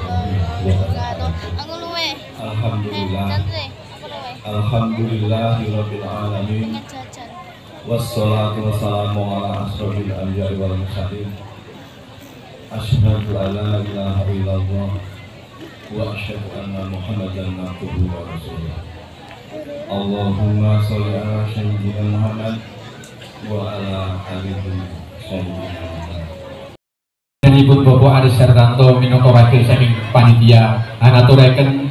Alhamdulillah. Alhamdulillahirabbil alamin. Wassalatu wassalamu ala asrofil anbiya'i wal mursalin. Asyhadu an la ilaha illallah wa asyhadu anna Muhammadan abduhu wa rasuluh. Allahumma sholli ala sayyidina Muhammad wa ala alihi sayyidina Muhammad. Ibu Bapak Aris Sertanto minangka wakil saking panitia ngaturaken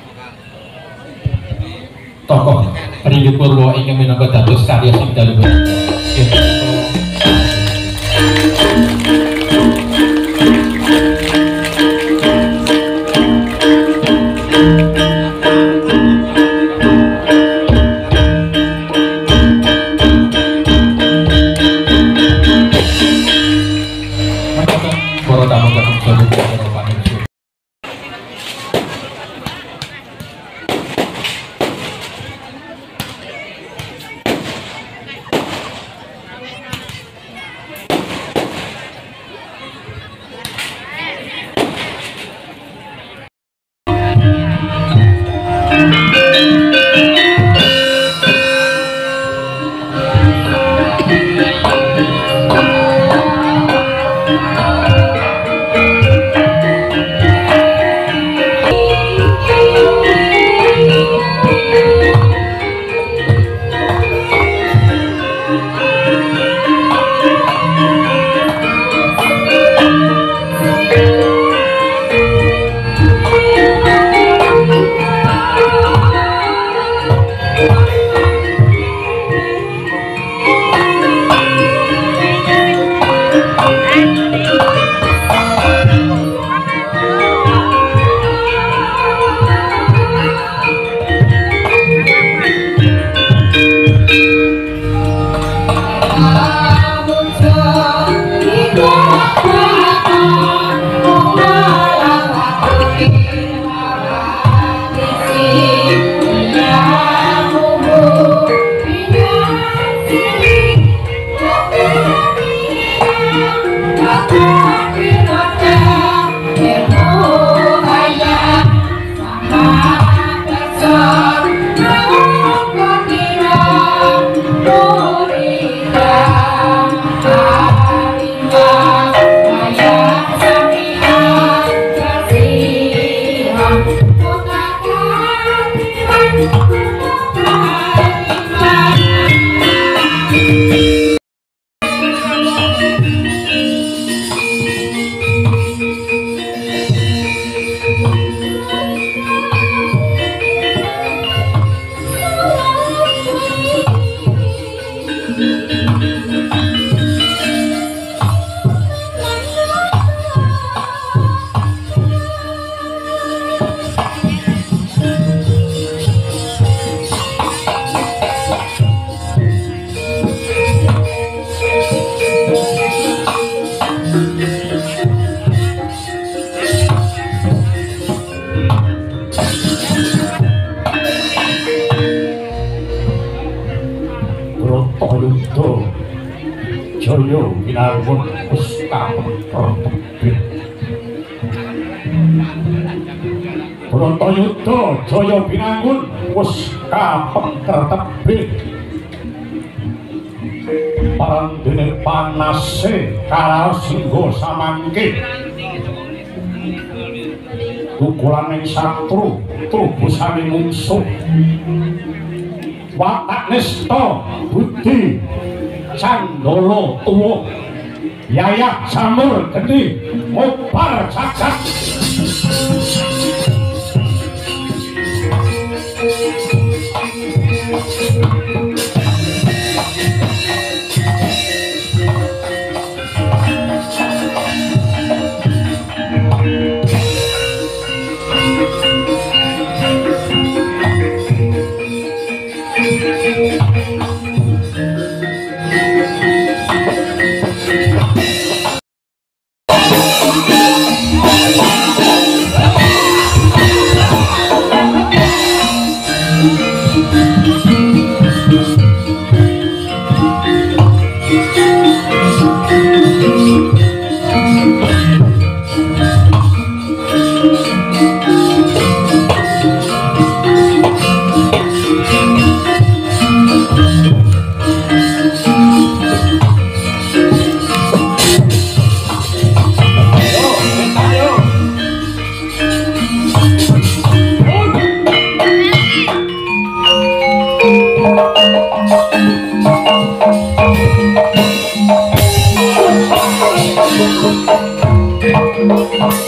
tokoh Rindu Purwo ingkang minangka dados karya sing dalu. Joyo Winarwun Puskapentratebit Bratayuda Jaya Winangun Puskapentratebit Parandene panase karaos singgo samangke tukulaning satru trubusane mungsuh watak nista budi Candolo tuwa Yayah Jamur Geni Mobar Jagat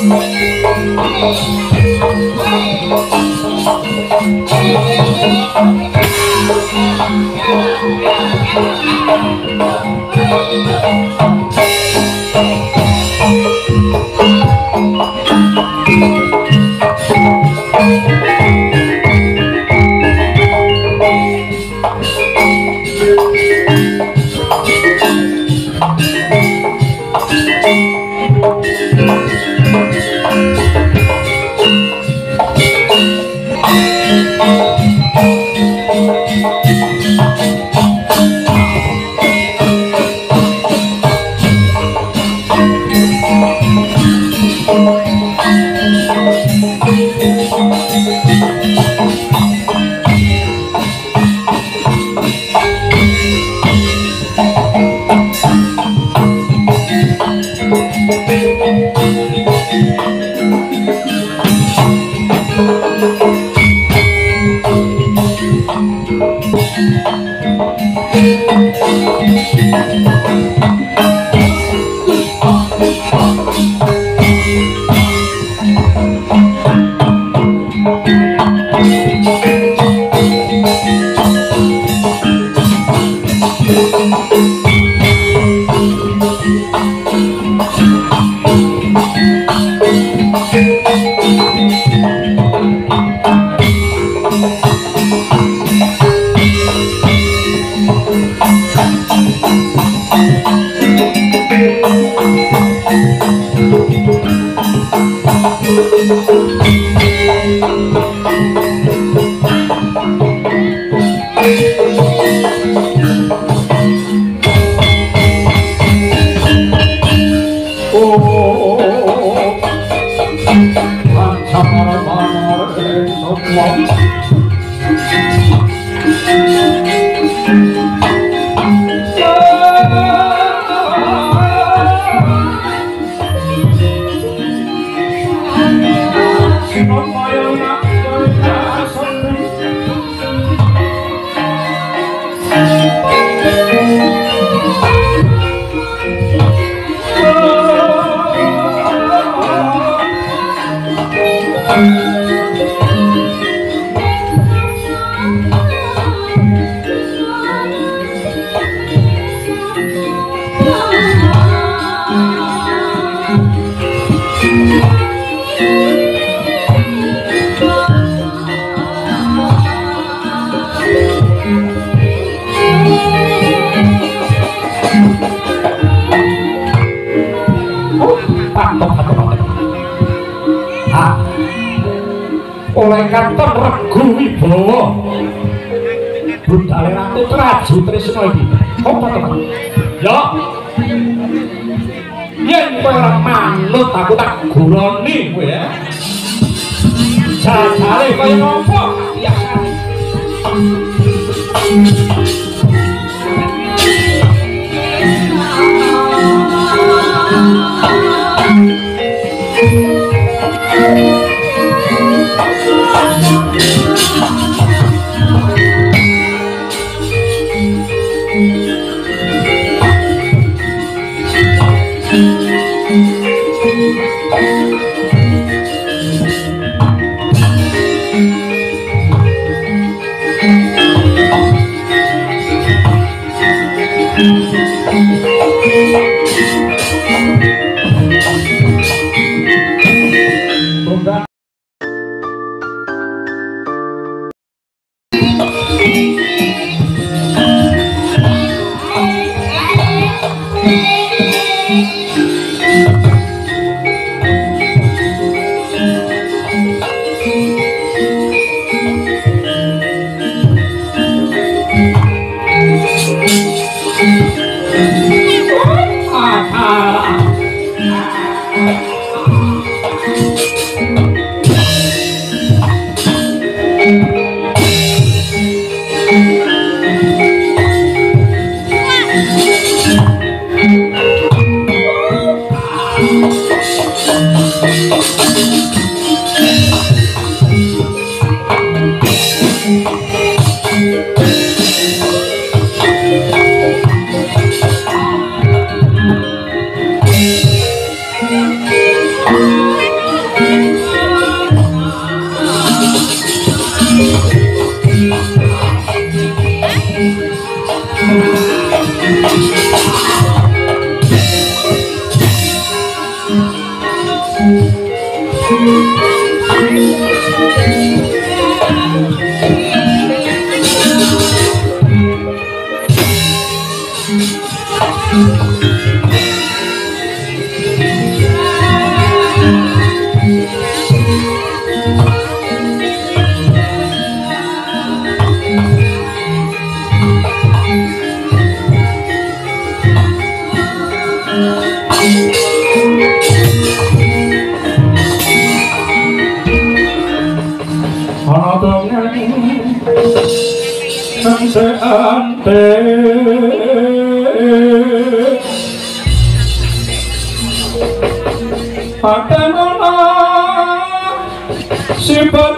Oleh kantor Regu Wibowo budale Ratu Traju Trisno iki apa to Mas? Ya yen kowe ora manut aku tak guroni kowe ya jajale kaya ngopo biasane ante patemana si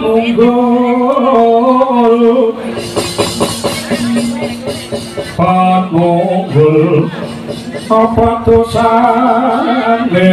panunggul apa dosane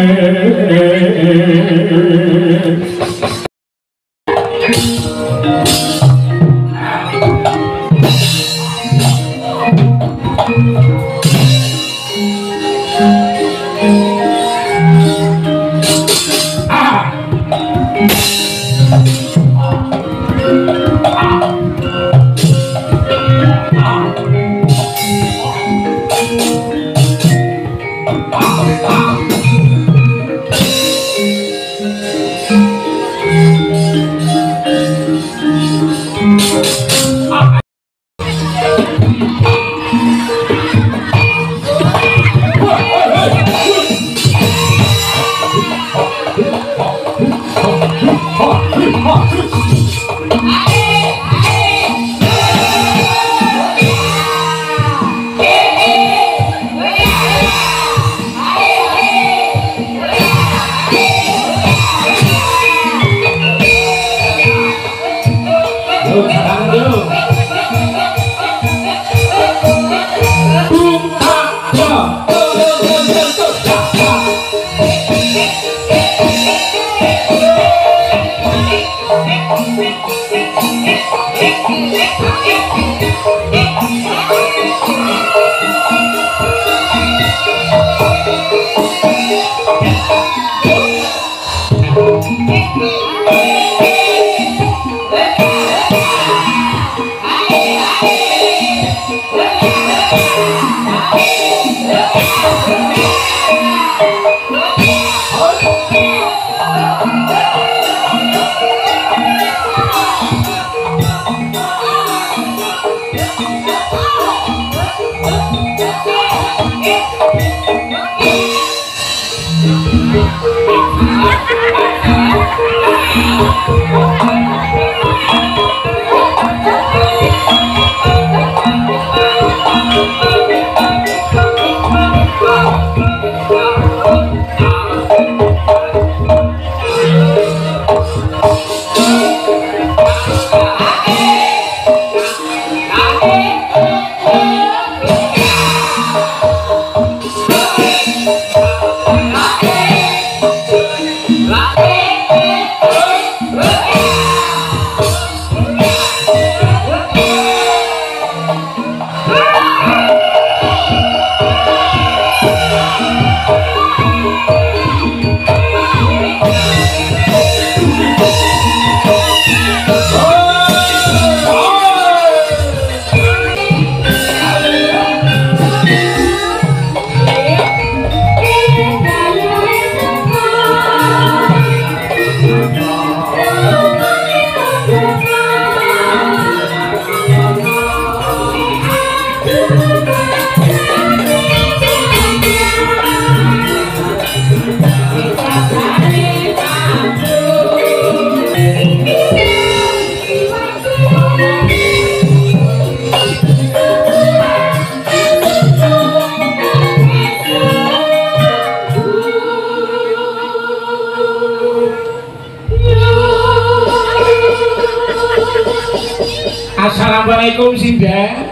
Assalamualaikum Sinda.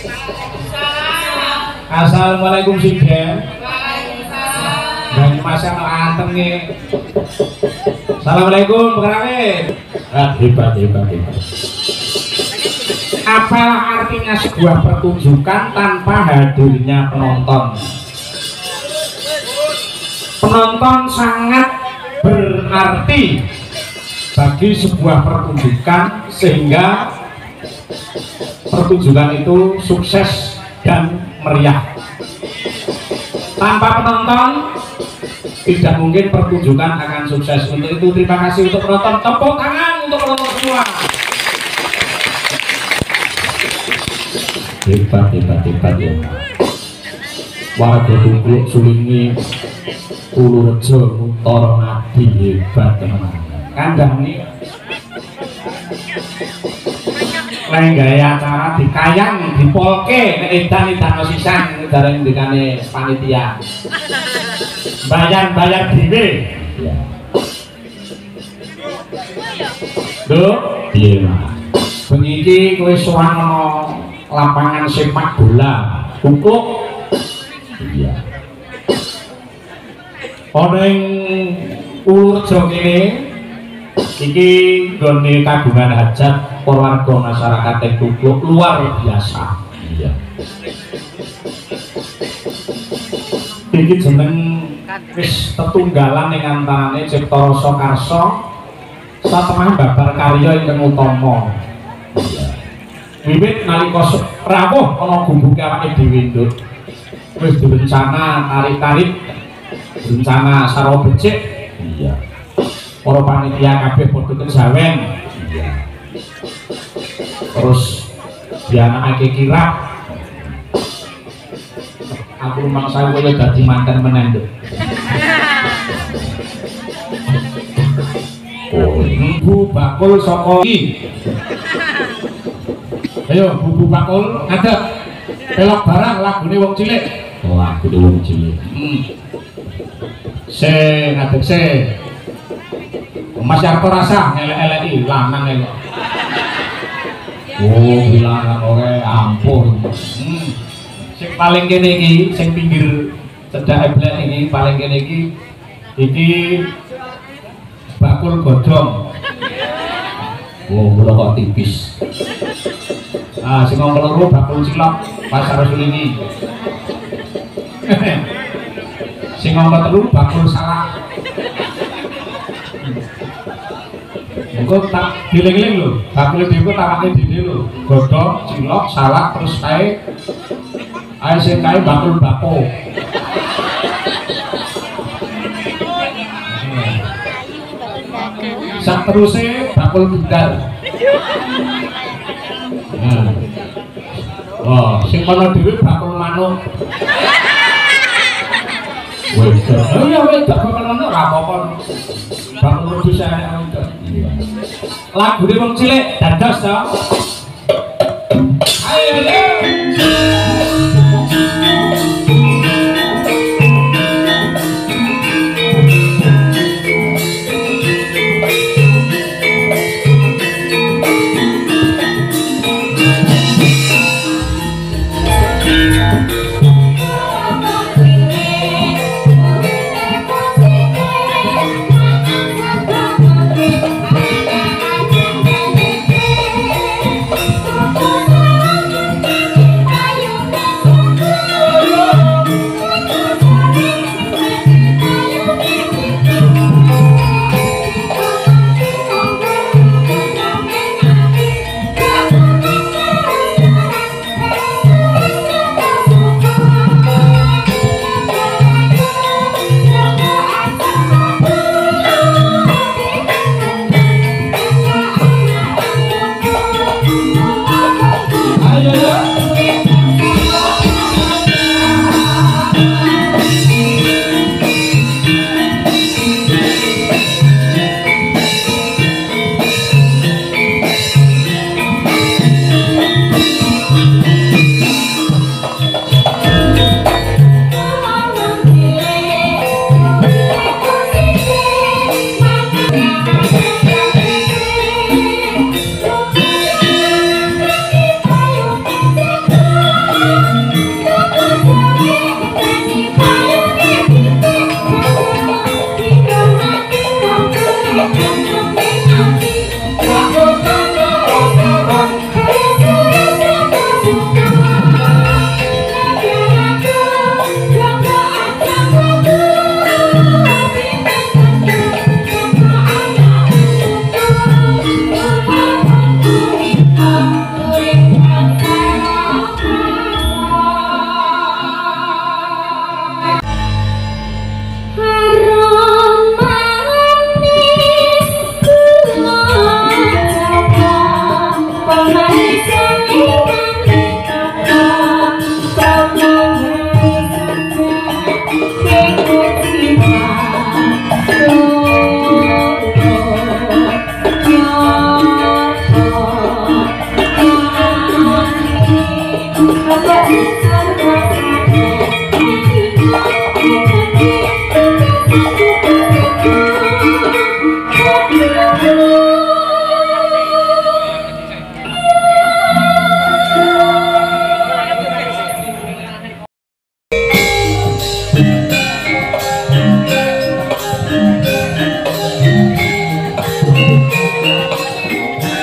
Assalamualaikum Sinda. Dan masa anteng nih. Assalamualaikum Pengrawe. Hebat. Apalah artinya sebuah pertunjukan tanpa hadirnya penonton? Penonton sangat berarti bagi lagi sebuah pertunjukan sehingga pertunjukan itu sukses dan meriah. Tanpa penonton tidak mungkin pertunjukan akan sukses. Untuk itu terima kasih untuk penonton, tepuk tangan untuk penonton semua. Hebat ya. Warga Tungkuluk Sulingi Purworejo Utara Nadi hebat teman. Kandang ini lain gaya acara dikayang dipolke nek edan sisan dareng ndikane panitia. Bayar dhewe. Ya. Lho, piye Mas? Bengi iki kowe sowan ana lapangan sepak bola, Tungkuluk. Iya. Ana ing Purworejo kene iki nggone kagungan hajat para warga masyarakat Tungkuluk luar biasa. Iya. Iki jeneng wis tetunggalan ing antarane Cipta Rasa Karsa satemah babar karya ingkang utama. Wiwit nalika rawuh ana gumbuke awake dhewe nduk. Wis direncana tarik-tarik, rencana sarwa becik. Iya. Para panitia kabeh padha kejawen. Iya. Terus dianakake kirap. Aku rumangsa kowe dadi manten meneh nduk. Oh, Bu bakul saka iki. Ayo bubu bakul ngadeg. Pelok barang lagune wong cilik. Lagune wong cilik. Ngadeg Mas Yarto rasa ngelek-eleki lanang kok. Oh, bilangan ora ampun. Sing paling kene iki, sing pinggir cedhake blek iki paling kene iki bakul godhong. Oh, kula kok tipis. Ah, sing nomor loro bakul cilok pasar Sulingi. Sing nomor telu bakul salak. Engko tak giling-giling lho, bakul dhewe tawake dhewe lho. Godhong, cilok, salak terus kae sing kae bakul bako. Sak teruse bakul bundar. Oh, sing kono dhewe bakul manuk. Wes, ya wes bakul manuk ora apa-apa. Bakul bisa lagune wong cilik dados to. Ayo.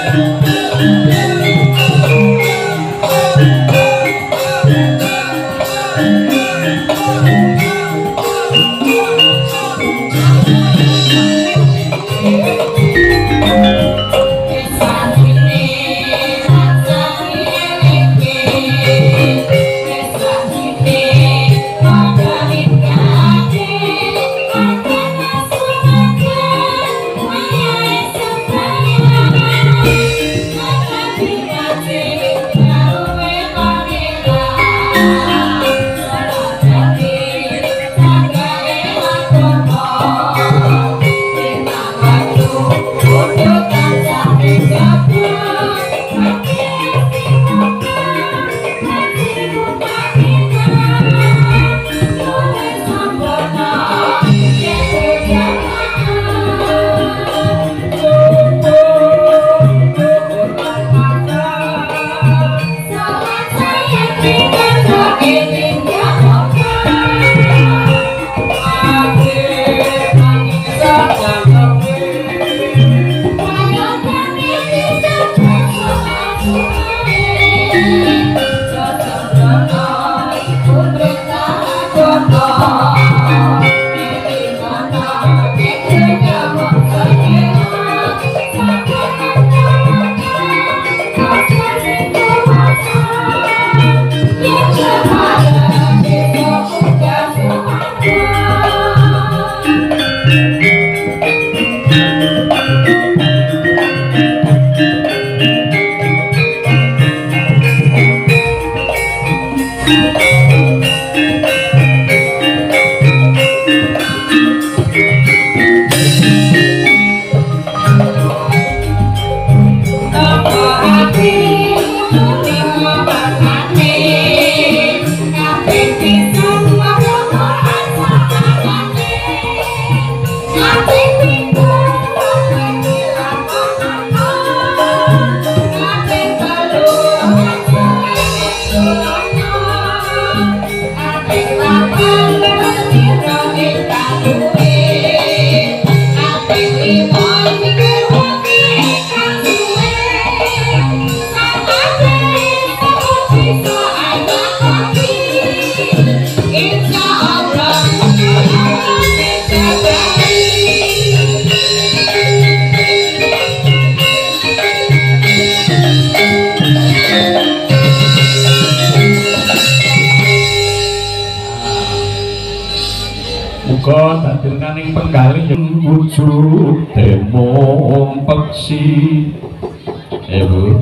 Muga dadirkaning penggalih yang wujud demong peksi. Bu.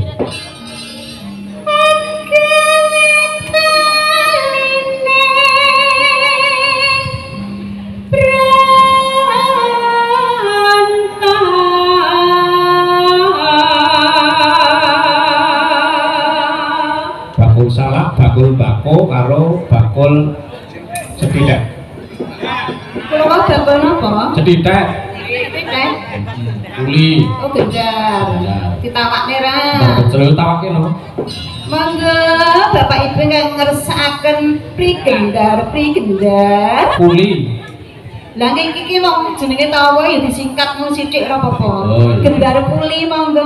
Bakul salak, bakul bako karo bakul cedhithik. Kalau bakul napa? Cedhithik. Cedhithik. Uli. Oh gendar. Ditawakne ra. Betul tawake lho. Monggo Bapak Ibu ingkang ngersakaken prigendar. Uli. Lah iki wong jenenge tawa ya disingkat mung sithik ora apa-apa. Oh, iya. Gendar puli monggo.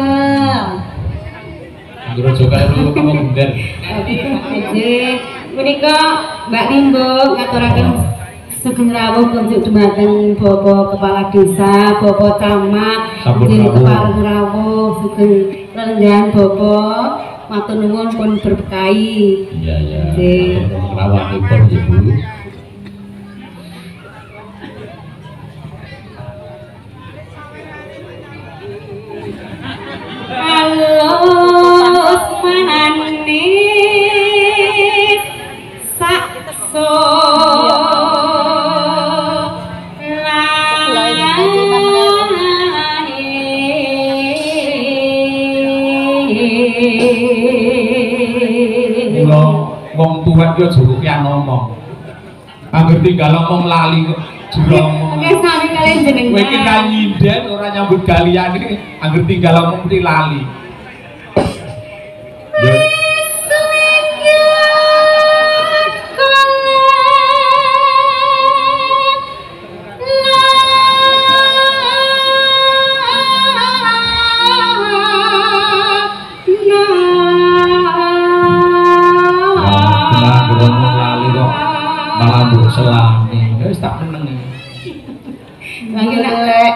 Guru juga dulu kamu gendar. Nggih, menika Mbak Limbo ngaturaken sugeng rawuh kunjuk dumateng Bapak Kepala Desa, Bapak Camat, nggih kepareng rawuh sugeng lelenggan Bapak. Matur nuwun pun berkahi. Iya. Nggih. Rawuhipun Ibu. Alus manis sakso Mula wong tuwek yo juruke ngomong. Angger tinggal ngomong lali kok jero ngomong. Oke, sami kalian jenengan. Kowe iki kan nyinden ora nyambut galian iki angger tinggal ngomong mesti lali. Yo mbok selami wis tak meneng lagi lek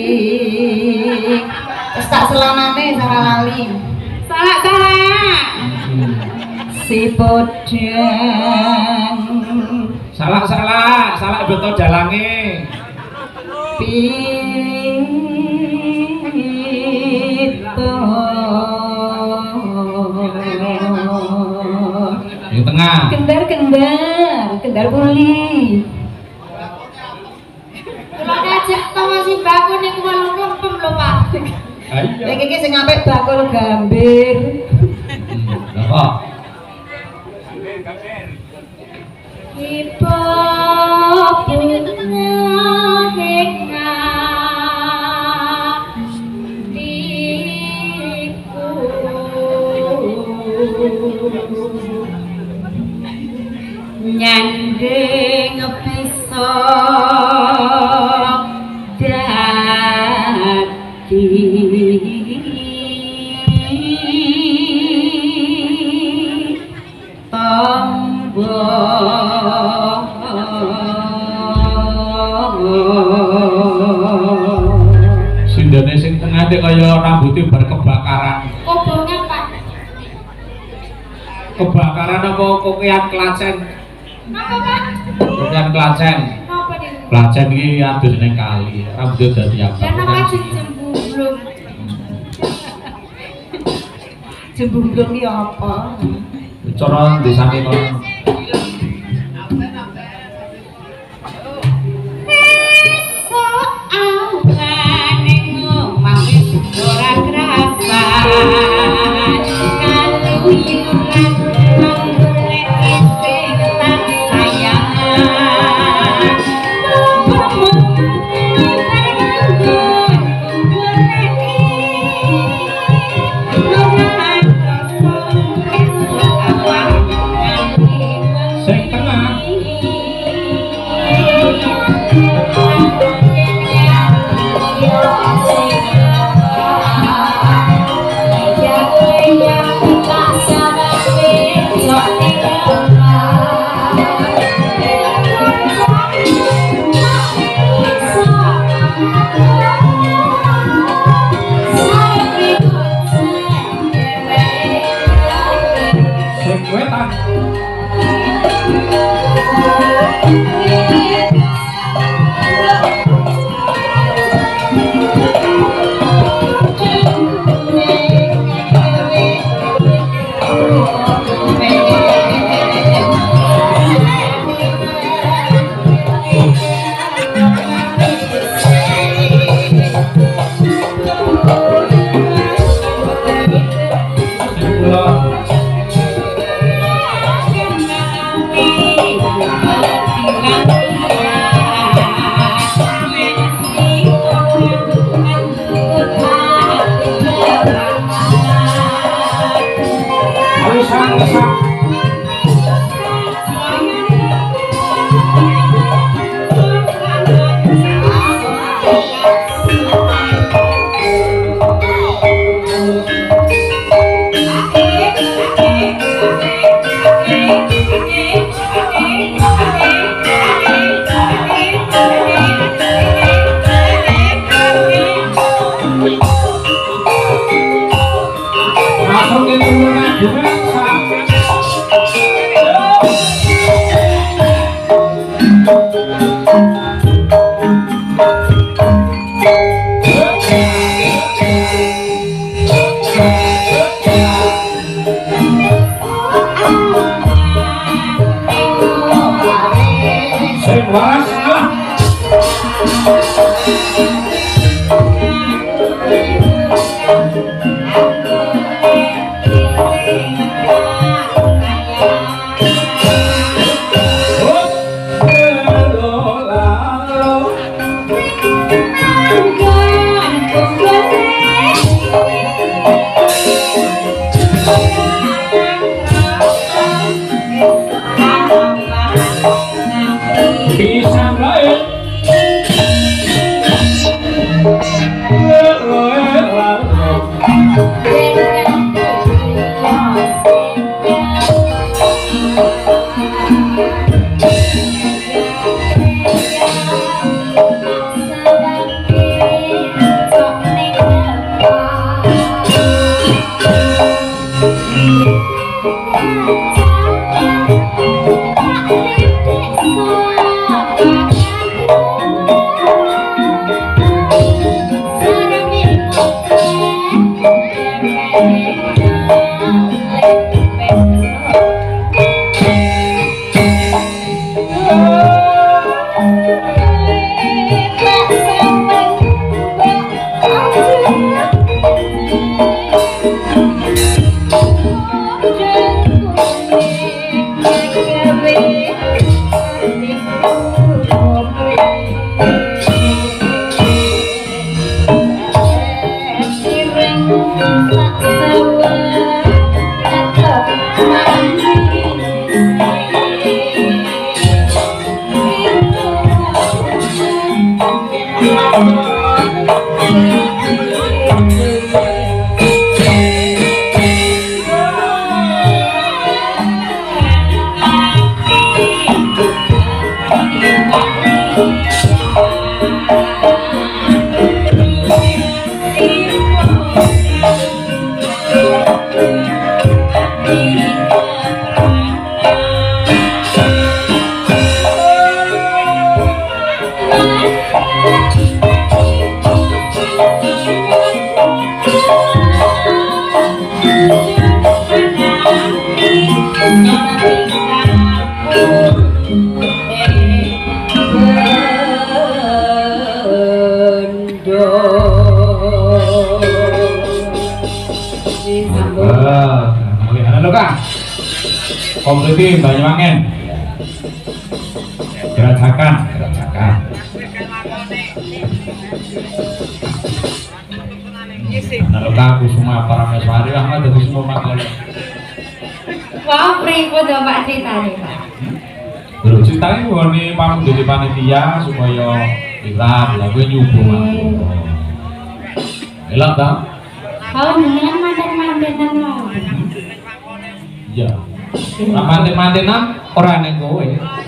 wis tak selamane salah lali salah si podang salah beto dalange pito di tengah kendar puli kalau ngajak sama si bakul nih kumalu lempem lho pak ayo ini sing ngapik bakul gambir kok ipo punya hekna diku nyandeng bisa dadi sindane sing tengah dek kaya rambutnya berkebakaran kobongan pak kebakaran apa kokean kelacen apa pak? kokean kelacen apa nih? kelacen ini adus ning kali rambutnya dadi apa dan apa jembulung jembulung ini apa? cara desane kono Thank you. Kompliti Banyuwangen. Gerajakan. Naloka Kusuma Parameswari Ahmad dari semua makhluk. Wah, pripun to Pak critane, Pak? Lho ceritane ngene pamung dadi panitia supaya ilat lha kowe nyubuh. Elang ta? Oh, dengan manten-mantenan wae. Iya. Manten-mantenan ora nek kowe.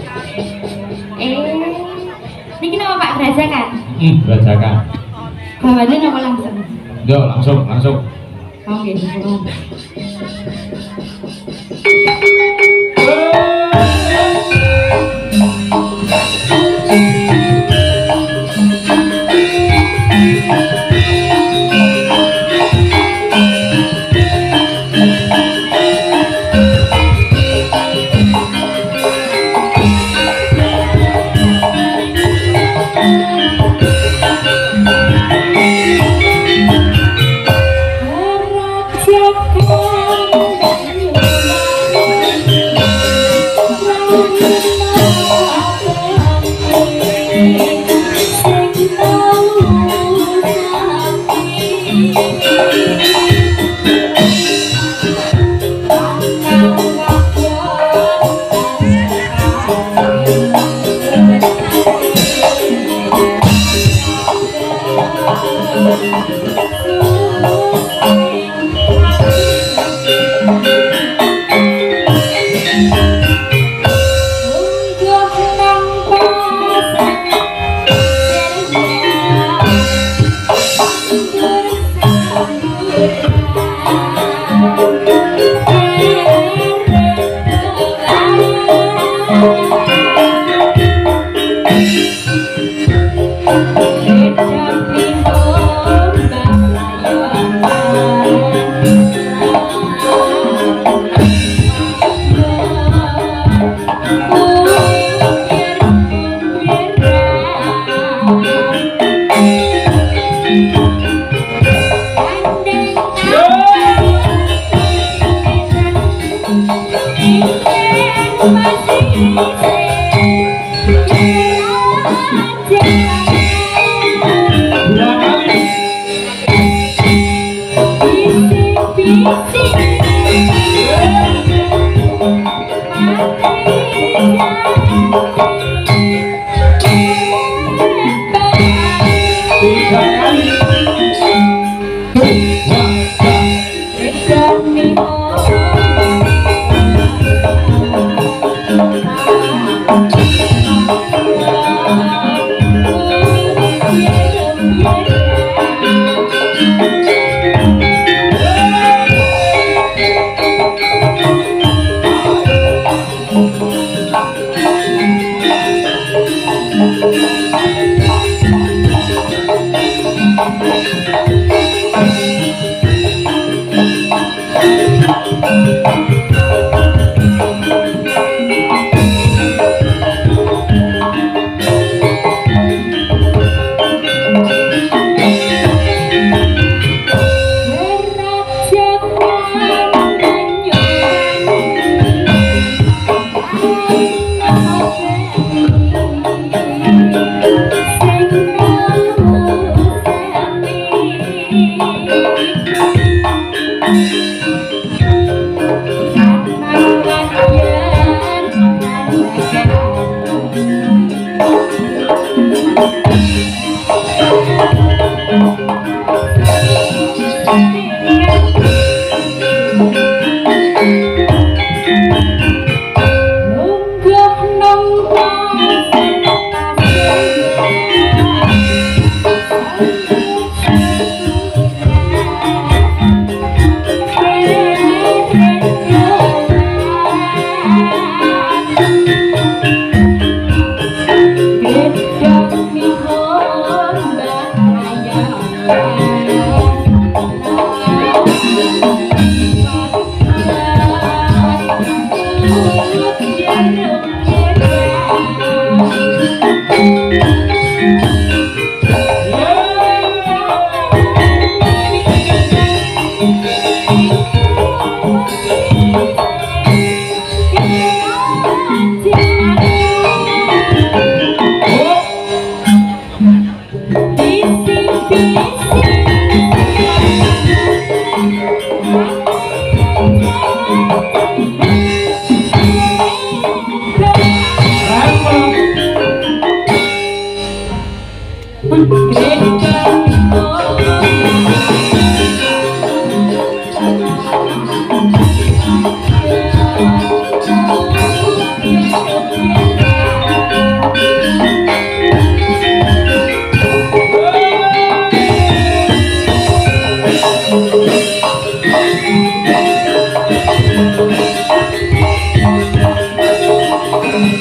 Niki nama Pak Grajakan? Grajakan. Bawane napa langsung? Yo, langsung. Oke, syukur.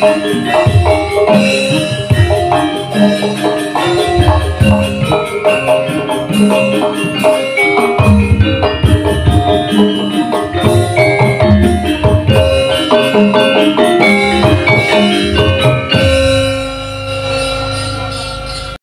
Thank you.